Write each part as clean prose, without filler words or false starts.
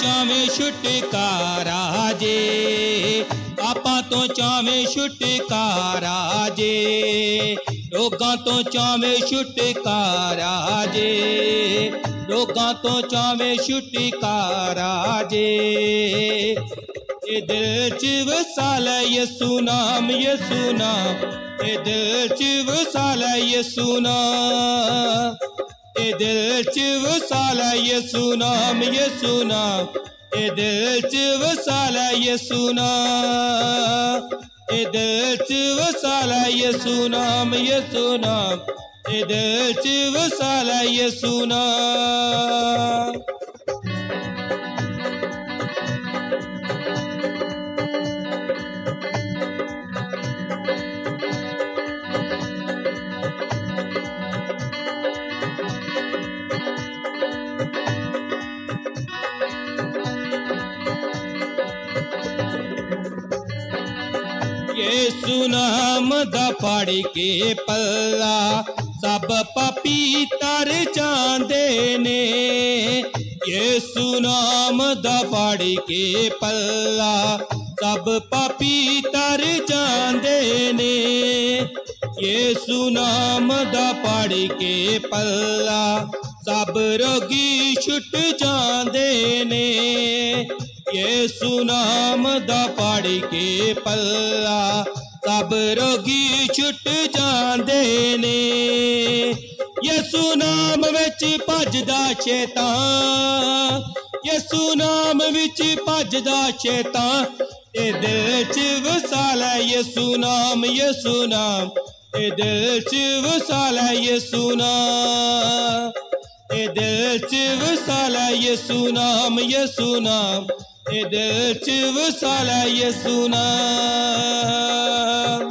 ਚਾਵੇਂ ਛੁਟਕਾਰਾ ਜੇ, ਪਾਪਾਂ ਤੋਂ ਚਾਵੇਂ ਛੁਟਕਾਰਾ ਜੇ, ਰੋਗਾਂ ਤੋਂ ਚਾਵੇਂ ਛੁਟਕਾਰਾ ਜੇ, ਰੋਗਾਂ ਤੋਂ ਚਾਵੇਂ ਛੁਟਕਾਰਾ ਜੇ। ਇਹ ਦਿਲ 'ਚ ਵਸਾ ਲੈ ਯਿਸੂ ਨਾਮ, ਯਿਸੂ ਨਾਮ, ਇਹ ਦਿਲ 'ਚ ਵਸਾ ਲੈ ਯਿਸੂ ਨਾਮ, ਇਹ ਦਿਲ 'ਚ ਵਸਾ ਲੈ ਯਿਸੂ ਨਾਮ, ਯਿਸੂ ਨਾਮ, ਇਹ ਦਿਲ 'ਚ ਵਸਾ ਲੈ ਯਿਸੂ ਨਾਮ, ਇਹ ਦਿਲ 'ਚ ਵਸਾ ਲੈ ਯਿਸੂ ਨਾਮ, ਯਿਸੂ ਨਾਮ, ਇਹ ਦਿਲ 'ਚ ਵਸਾ ਲੈ ਯਿਸੂ ਨਾਮ। ਯਿਸੂ ਨਾਮ ਦਾ ਪੜ ਕੇ ਪੱਲਾ ਸਭ ਪਾਪੀ ਤਰ ਜਾਂਦੇ ਨੇ, ਯਿਸੂ ਨਾਮ ਦਾ ਪੜ ਕੇ ਪੱਲਾ ਸਭ ਪਾਪੀ ਤਰ ਜਾਂਦੇ ਨੇ, ਯਿਸੂ ਨਾਮ ਦਾ ਪੜ ਕੇ ਪੱਲਾ ਸਭ ਰੋਗੀ ਛੁੱਟ ਜਾਂਦੇ ਨੇ, ਯਿਸੂ ਨਾਮ ਦਾ ਪੜ ਕੇ ਪੱਲਾ ਸਭ ਰੋਗੀ ਛੁੱਟ ਜਾਂਦੇ ਨੇ। ਯਿਸੂ ਨਾਮ ਵਿੱਚ ਭੱਜਦਾ ਸ਼ੈਤਾਨ, ਯਿਸੂ ਨਾਮ ਵਿੱਚ ਭੱਜਦਾ ਸ਼ੈਤਾਨ, ਇਹ ਦਿਲ 'ਚ ਵਸਾ ਲੈ ਯਿਸੂ ਨਾਮ, ਯਿਸੂ ਨਾਮ, ਇਹ ਦਿਲ 'ਚ ਵਸਾ ਲੈ ਯਿਸੂ ਨਾਮ, ਇਹ ਦਿਲ 'ਚ ਵਸਾ ਲੈ ਯਿਸੂ ਨਾਮ, ਯਿਸੂ ਨਾਮ, ਇਹ ਦਿਲ 'ਚ ਵਸਾ ਲੈ ਯਿਸੂ ਨਾਮ।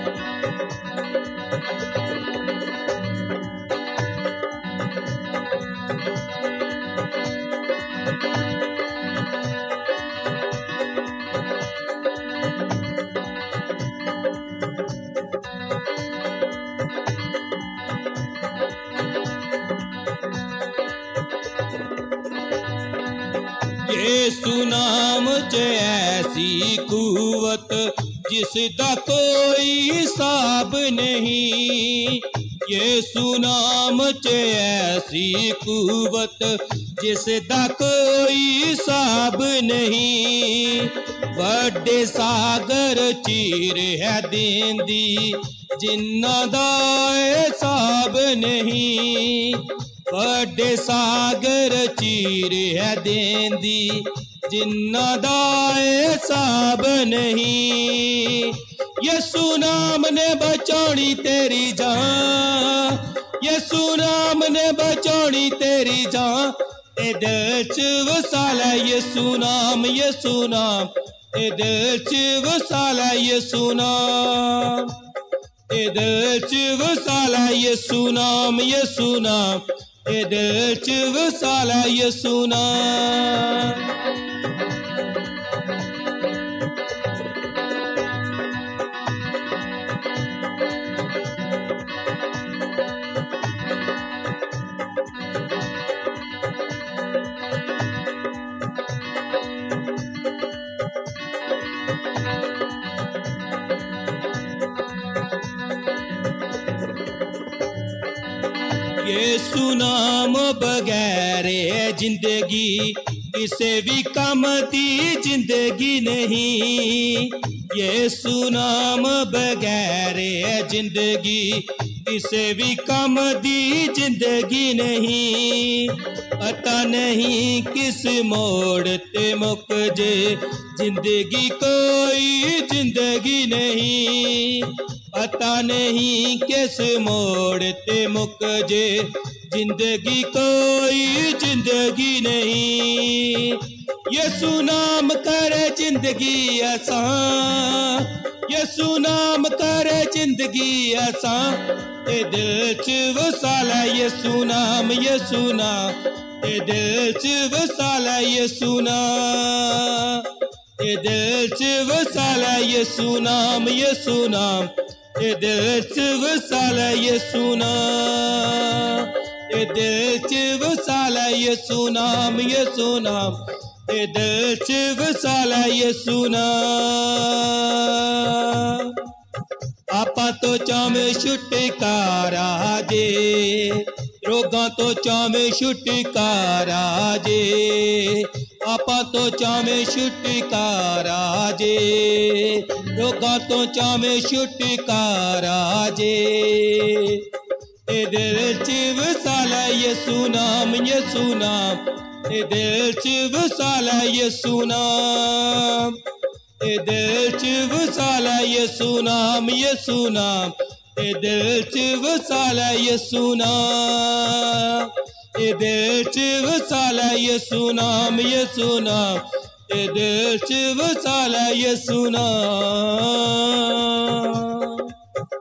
यीशु नाम च ऐसी कुवत जिसका कोई हिसाब नहीं, यीशु नाम च ऐसी कुवत जिसका कोई हिसाब नहीं, बड़े सागर चीर है देंदी जिन्ना दा हिसाब नहीं, बड़े सागर चीर है देंदी जिन्ना दा हिसाब नहीं, यीशु नाम ने बचानी तेरी जान, यीशु नाम ने बचानी तेरी जान, ए दिल च वसा ले यीशु नाम, यीशु नाम, ए दिल च वसा ले यीशु नाम, ए दिल च वसा ले यीशु नाम, यीशु नाम, ए दिल च वसा ले यीशु नाम। यीशु नाम बगैर जिंदगी किसे भी कम दी जिंदगी नहीं, यीशु नाम बगैर जिंदगी किसे भी कम दी जिंदगी नहीं, पता नहीं किस मोड़ ते मुक जे जिंदगी कोई जिंदगी नहीं, पता नहीं किस मोड़ ते मुक जे जिंदगी कोई जिंदगी नहीं, यीशु नाम करे जिंदगी आसान, यीशु नाम करे जिंदगी आसान, ए दिल च वसा ले यीशु नाम, यीशु नाम, ए दिल च वसा ले यीशु नाम, ए दिल च वसा ले यीशु नाम, यीशु नाम, ए दिल च वसा ले यीशु नाम, ए दिल च वसा ले यीशु नाम, यीशु नाम, ए दिल च वसाला यसू नाम आपां तो चावे छुटकारा जे रोगां तो चावे छुटकारा जे आपां तो चावे छुटकारा जे रोगां तो चावे छुटकारा जे ए दिल च वसाला यसू नाम ए दिल च वसाला यसू नाम ए दिल च वसाला यसू नाम ए दिल च वसाला यसू नाम ए दिल च वसाला यसू नाम ए दिल च वसाला यसू नाम।